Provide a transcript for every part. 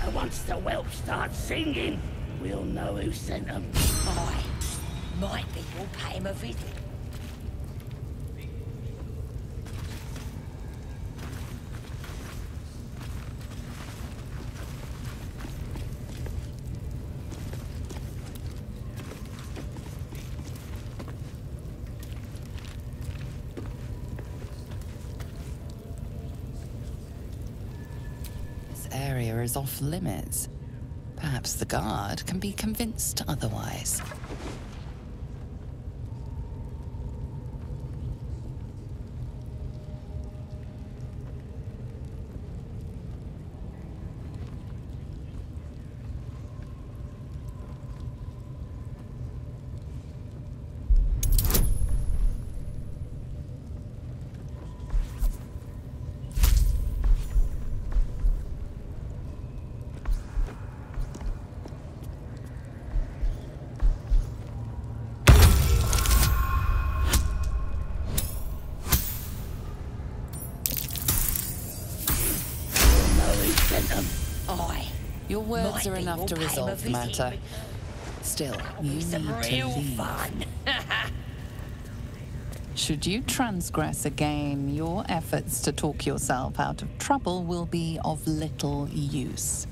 And once the whelp starts singing, we'll know who sent them. Aye. Might be we'll pay him a visit. This area is off limits. Perhaps the guard can be convinced otherwise. Aye. Your words Might are be enough we'll to pay him a resolve the visit. matter. Still, you need Some to real leave. fun. Should you transgress again, your efforts to talk yourself out of trouble will be of little use.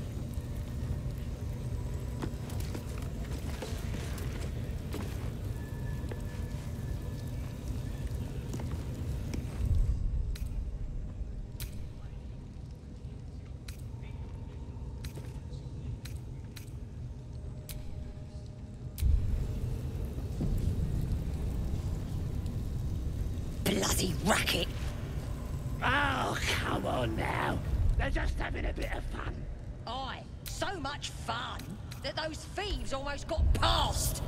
Bloody racket. Oh, come on now. They're just having a bit of fun. Aye. So much fun that those thieves almost got past.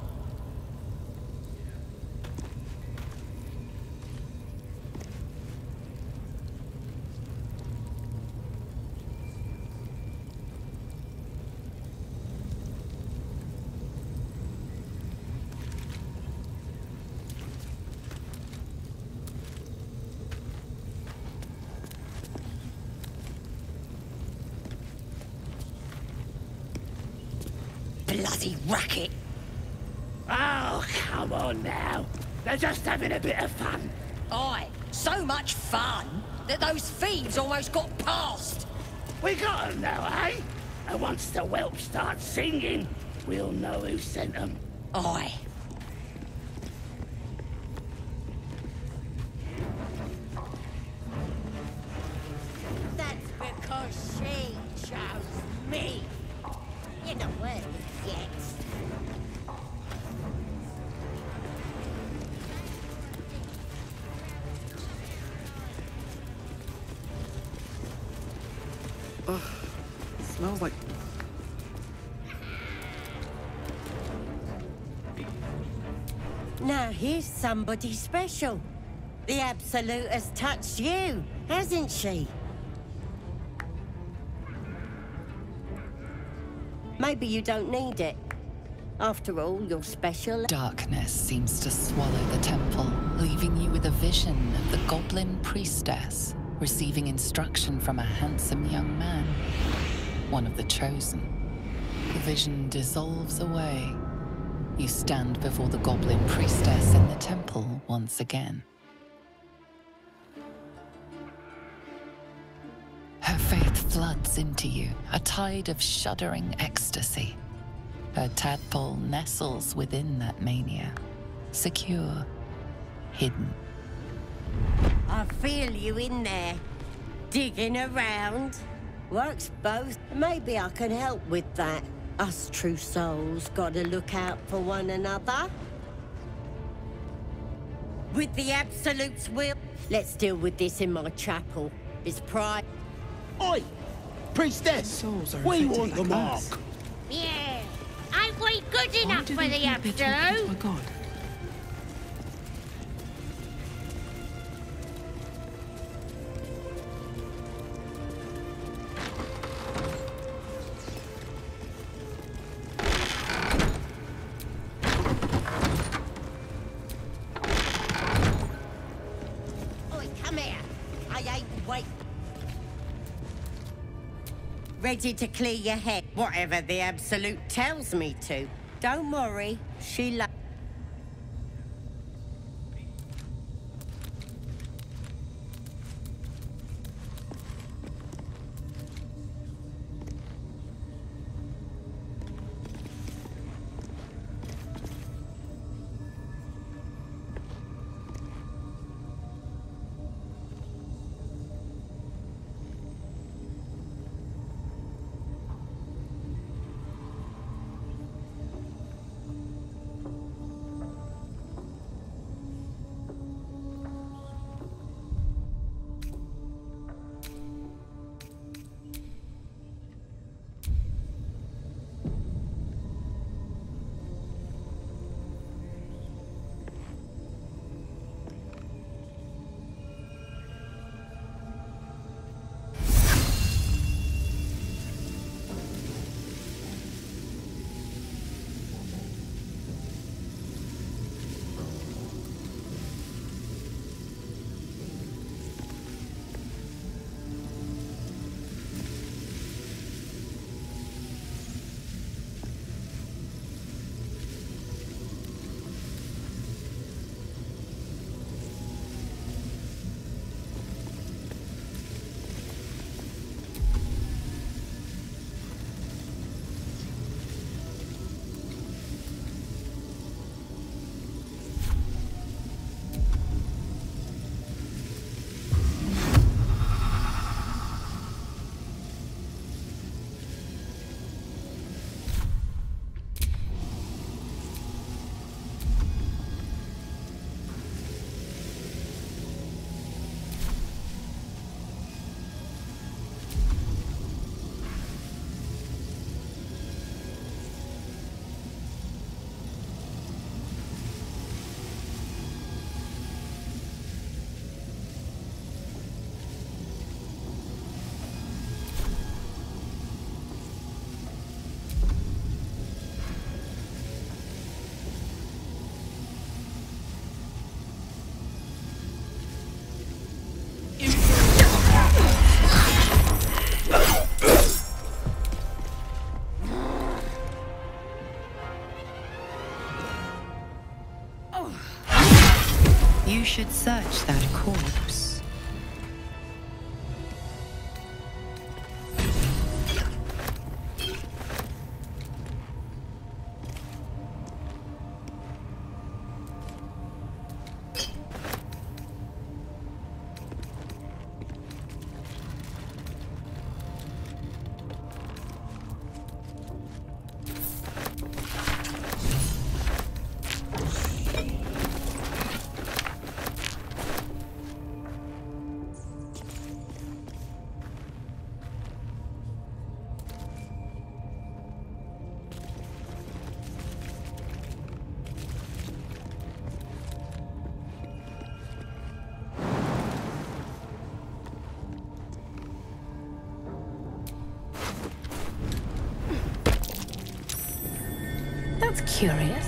Bloody racket. Oh, come on now. They're just having a bit of fun. Aye. So much fun that those thieves almost got past. We got them now, eh? And once the whelp starts singing, we'll know who sent them. Aye. That's because she chose me. You're not worth it yet. Smells like... Now here's somebody special. The Absolute has touched you, hasn't she? Maybe you don't need it. After all, you're special. Darkness seems to swallow the temple, leaving you with a vision of the goblin priestess receiving instruction from a handsome young man, one of the chosen. The vision dissolves away. You stand before the goblin priestess in the temple once again. Her faith floods into you, a tide of shuddering ecstasy. Her tadpole nestles within that mania, secure, hidden. I feel you in there, digging around. Works both. Maybe I can help with that. Us true souls gotta look out for one another. With the Absolute's will, let's deal with this in my chapel. It's pride. Oi! Priestess! Souls are We affected want the like mark! us. Yeah, ain't we good Why enough do for they the think they're talking to Absolute? a god? Oi, come here. I ain't wait. ready to clear your head, whatever the Absolute tells me to. Don't worry, she loves. You should search that corpse. That's curious.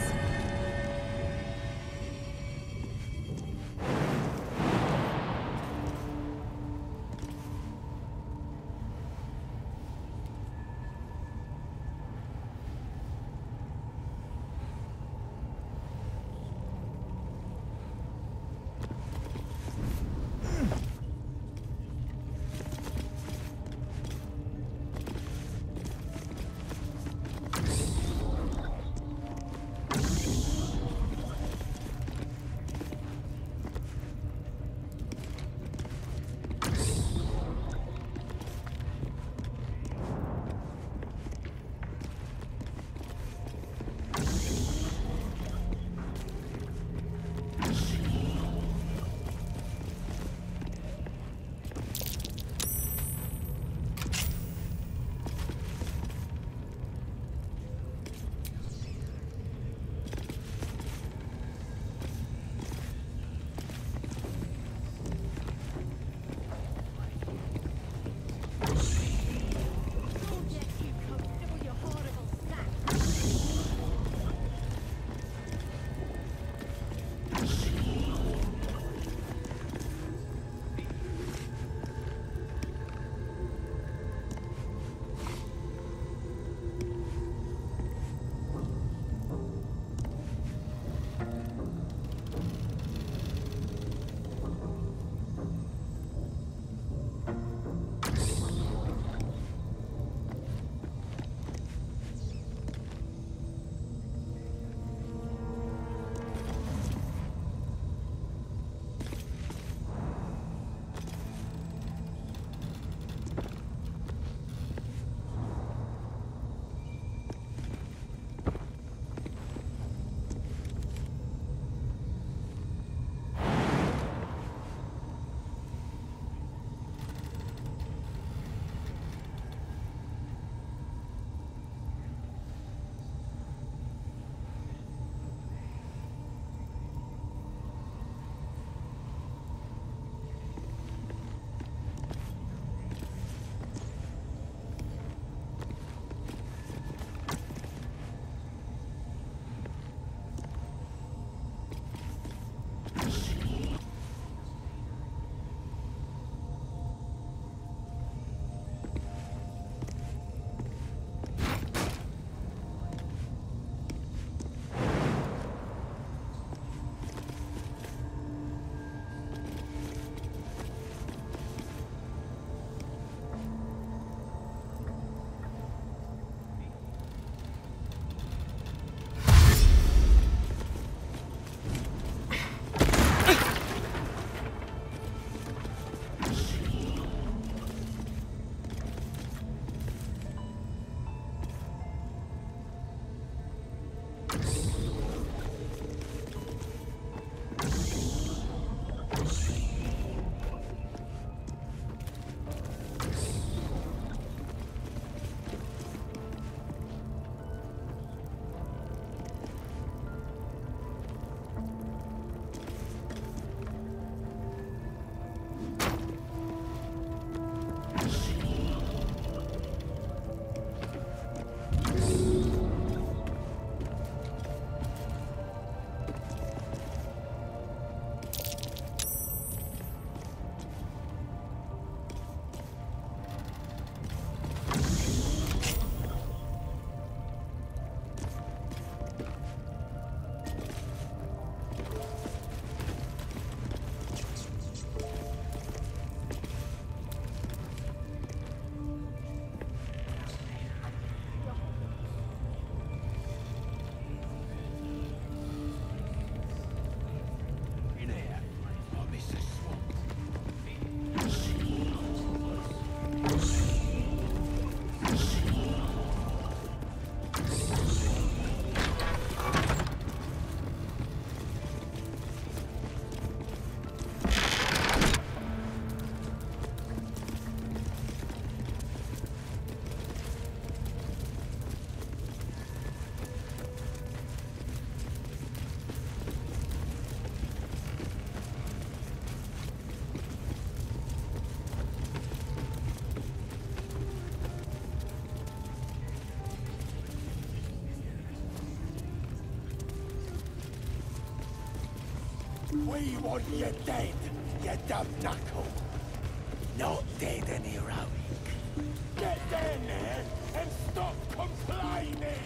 We want you dead, you dumb knuckle. Not dead and heroic. Get down there and stop complaining!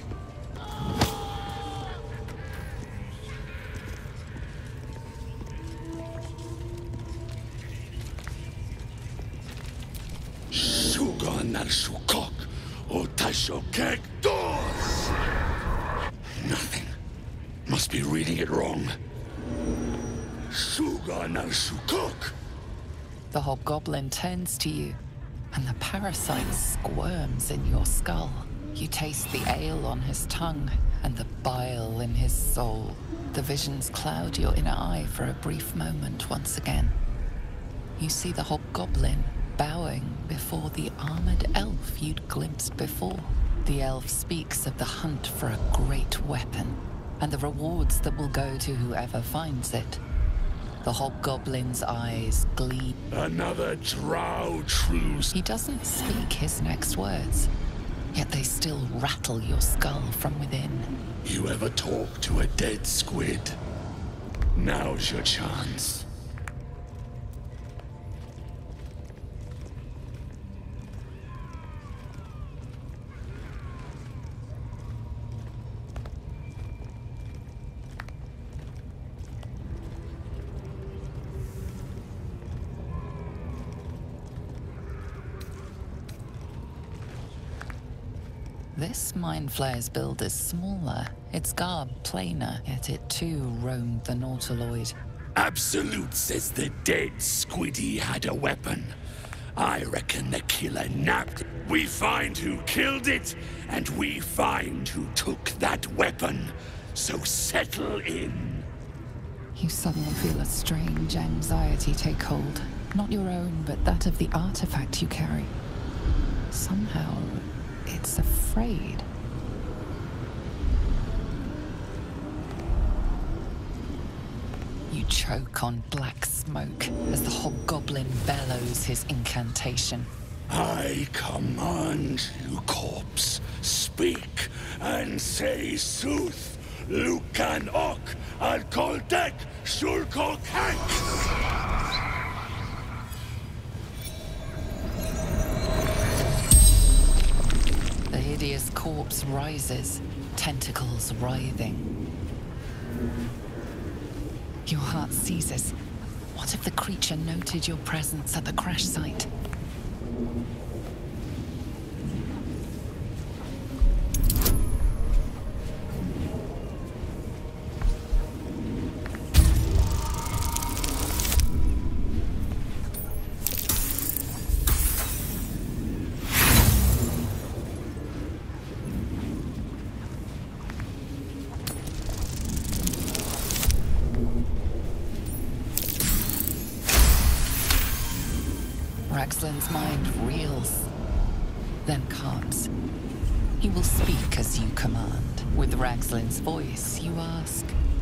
Shugan al Shukok, Otashokek doors! Nothing. Must be reading it wrong. Shugan al Shukok! The hobgoblin turns to you, and the parasite squirms in your skull. You taste the ale on his tongue and the bile in his soul. The visions cloud your inner eye for a brief moment once again. You see the hobgoblin bowing before the armored elf you'd glimpsed before. The elf speaks of the hunt for a great weapon, and the rewards that will go to whoever finds it. The hobgoblin's eyes gleam. Another drow truce. He doesn't speak his next words, yet they still rattle your skull from within. You ever talk to a dead squid? Now's your chance. This Mind Flayer's build is smaller, its garb plainer, yet it too roamed the Nautiloid. Absolute says the dead squiddy had a weapon. I reckon the killer nabbed it. We find who killed it, and we find who took that weapon. So settle in. You suddenly feel a strange anxiety take hold. Not your own, but that of the artifact you carry. Somehow, it's afraid. You choke on black smoke as the hobgoblin bellows his incantation. I command you, corpse, speak and say sooth. Lucan ok al koldek shulkok hank. The hideous corpse rises, tentacles writhing. Your heart seizes. What if the creature noted your presence at the crash site? Raxlin's mind reels, then calms. He will speak as you command. With Raxlin's voice, you ask.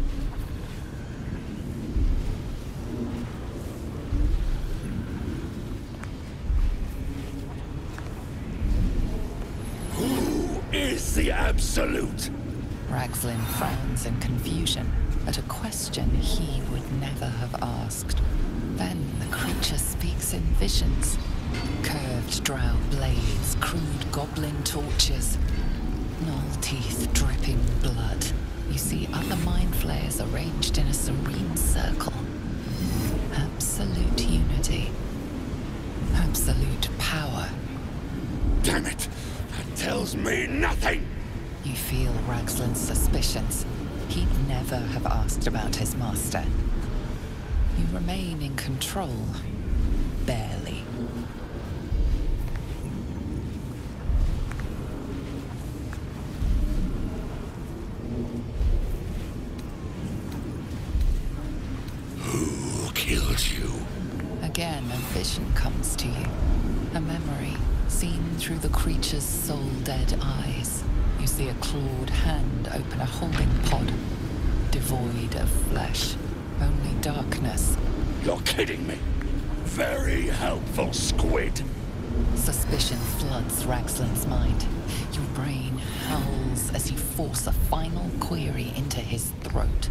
Who is the Absolute? Raxlin frowns in confusion at a question he would never have asked. Then the creature speaks in visions. Curved drow blades, crude goblin torches, gnoll teeth dripping blood. You see other mind flayers arranged in a serene circle. Absolute unity. Absolute power. Damn it! That tells me nothing! You feel Raxlin's suspicions. He'd never have asked about his master. You remain in control. Barely. killed you. Again, a vision comes to you. A memory seen through the creature's soul-dead eyes. You see a clawed hand open a holding pod, devoid of flesh, only darkness. You're kidding me. Very helpful, Squid. Suspicion floods Ragsland's mind. Your brain howls as you force a final query into his throat.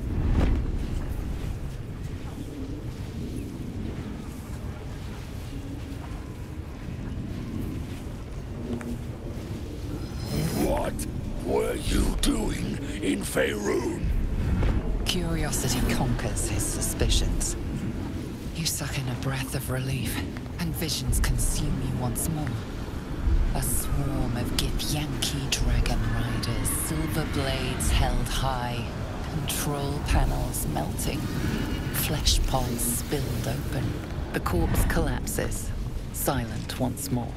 What were you doing in Faerun? Curiosity conquers his suspicions. You suck in a breath of relief, and visions consume you once more. A swarm of Githyanki dragon riders, silver blades held high, control panels melting, flesh pods spilled open. The corpse collapses, silent once more.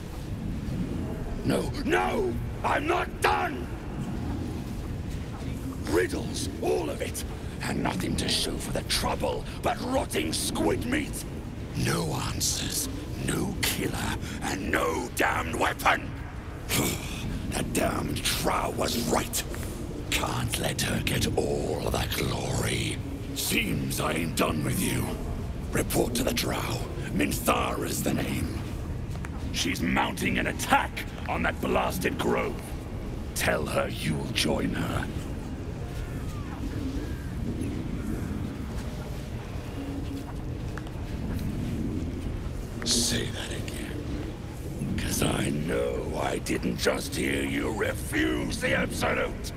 No, no! I'm not done! Riddles, all of it, and nothing to show for the trouble but rotting squid meat. No answers, no killer, and no damned weapon! That damned Drow was right. Can't let her get all of that glory. Seems I ain't done with you. Report to the Drow. Minthara's the name. She's mounting an attack on that blasted grove. Tell her you'll join her. Say that again. 'Cause I know I didn't just hear you refuse the Absolute.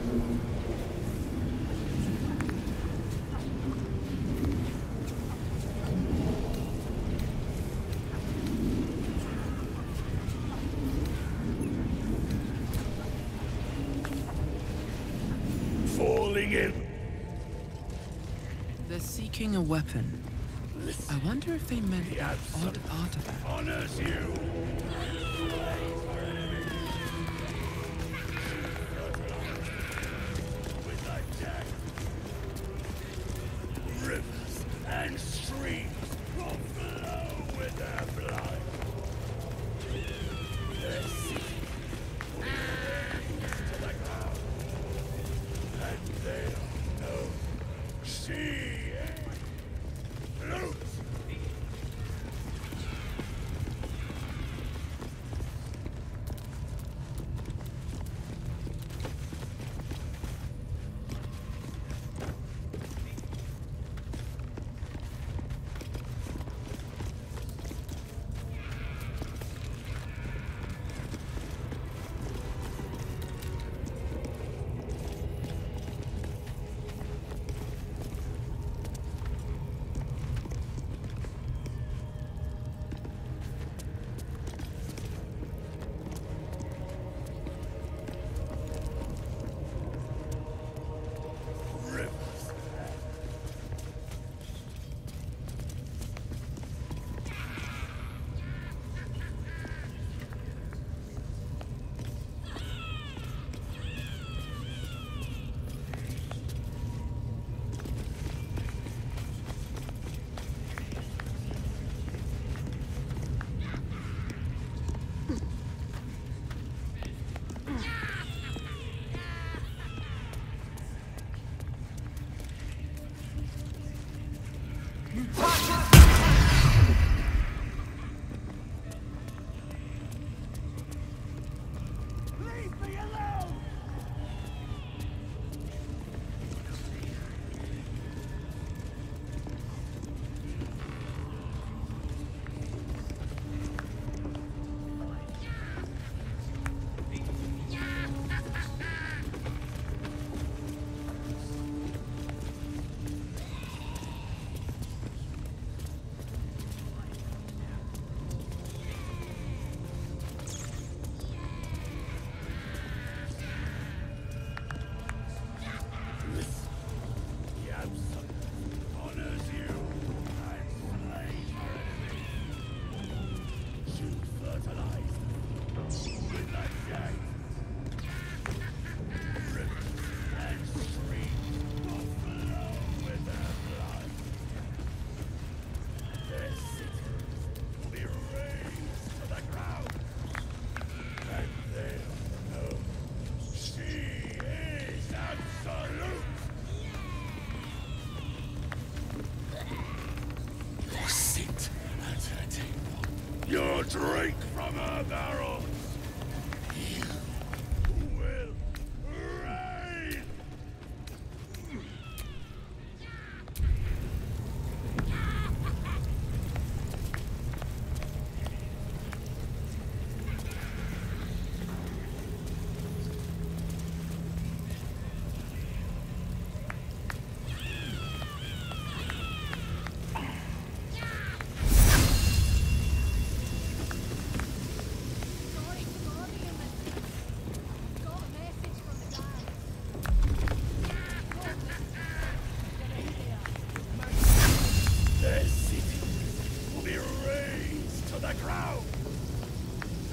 Falling in. They're seeking a weapon. I wonder if they meant that odd artifact. Honors you. With thy death, rivers and streams will flow with their blood. Their sea to the ground, and they'll know. See. Loot!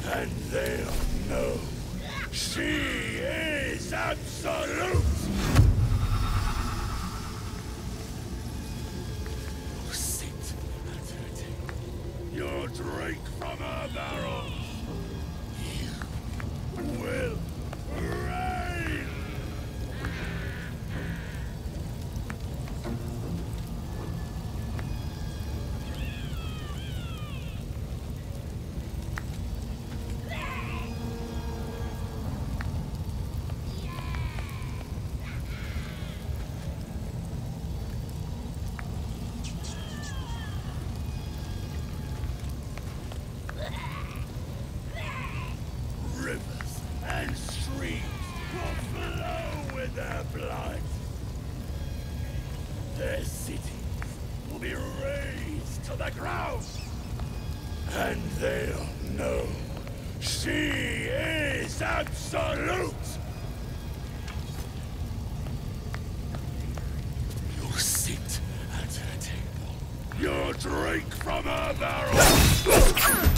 And they'll know she is absolute! You sit at her table. You drink from her barrel. You will reign! Rivers and streams will flow with their blood. Their cities will be razed to the ground. And they'll know she is absolute! You sit at her table. You drink from her barrel.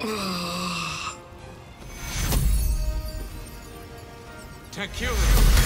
Takura!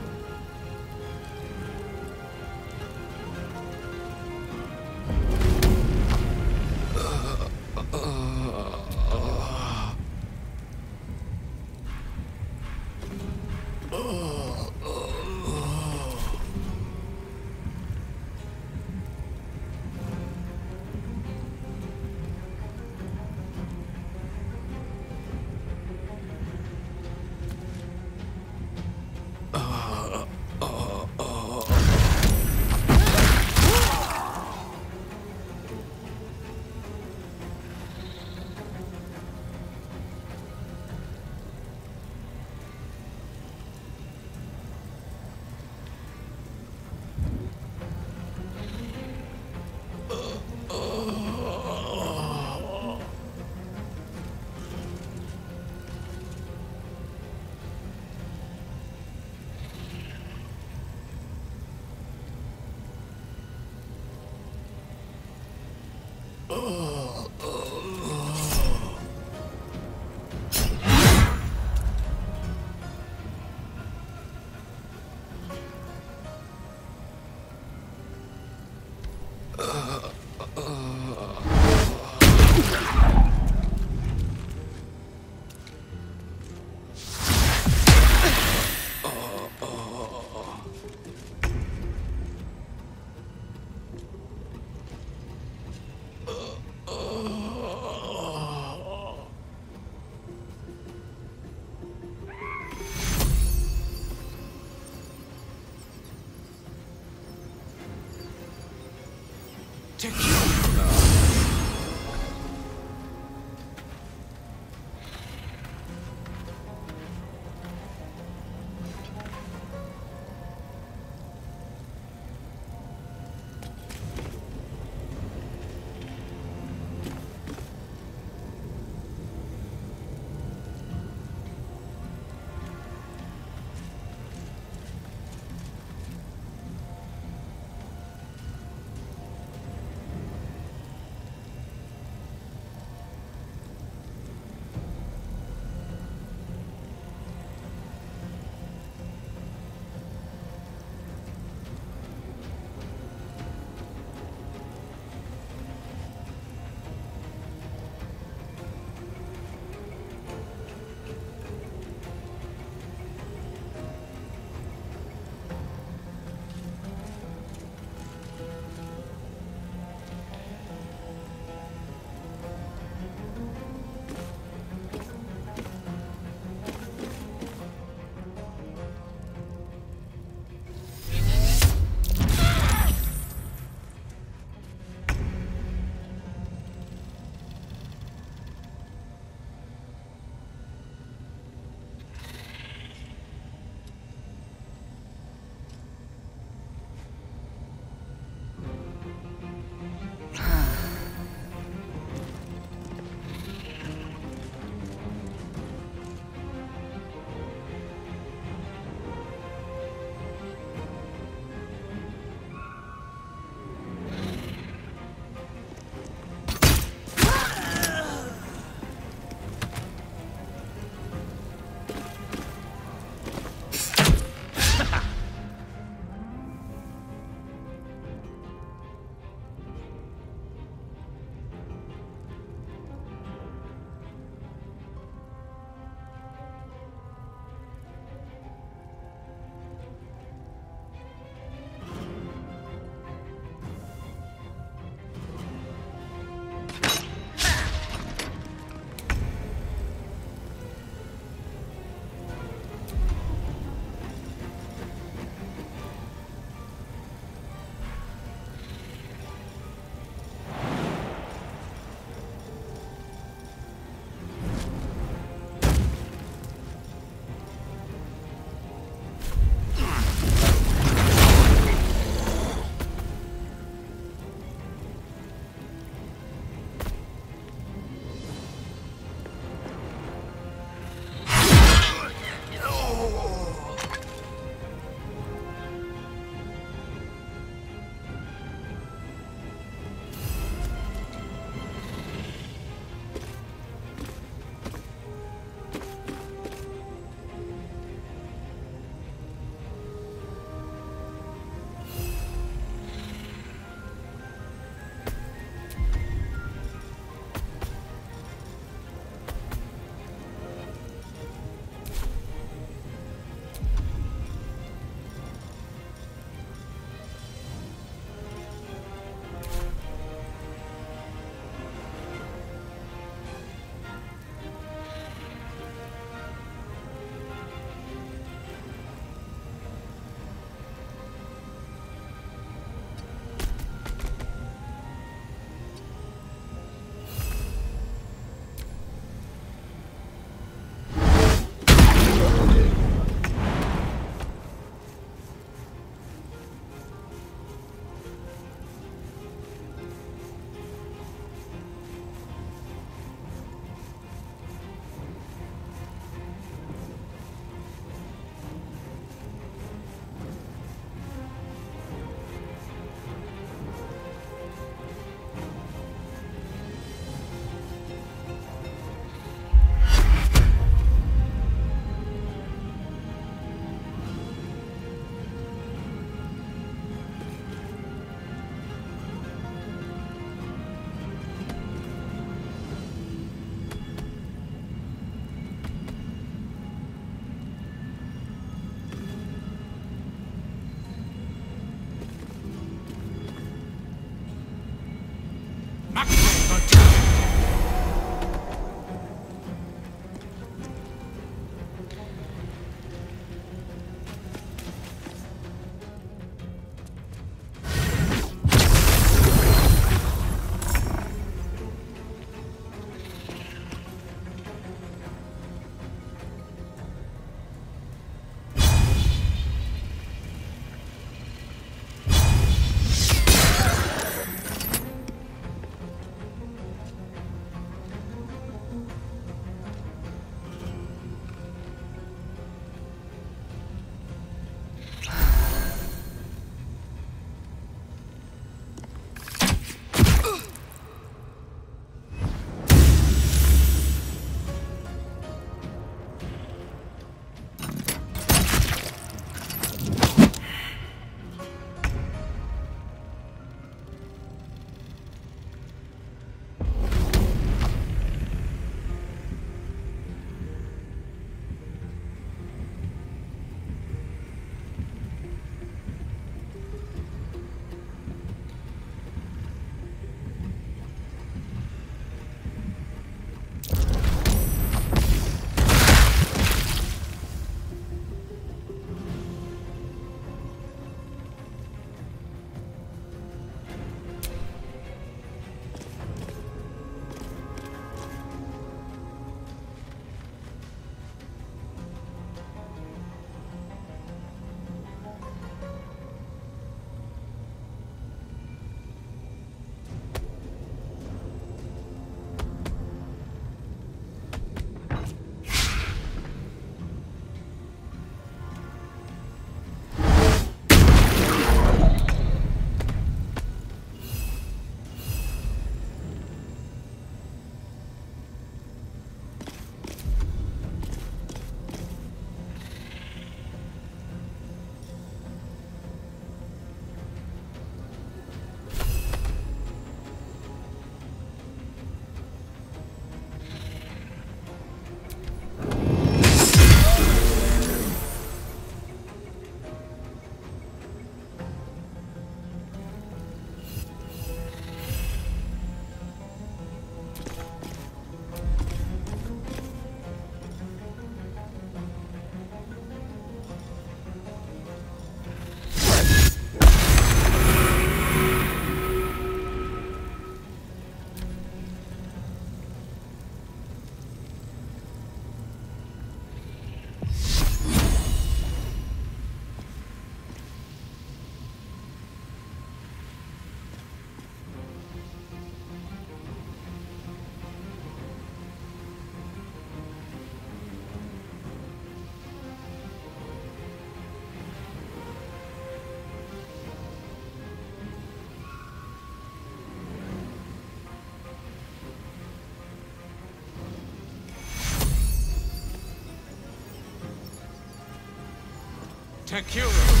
Spectacular!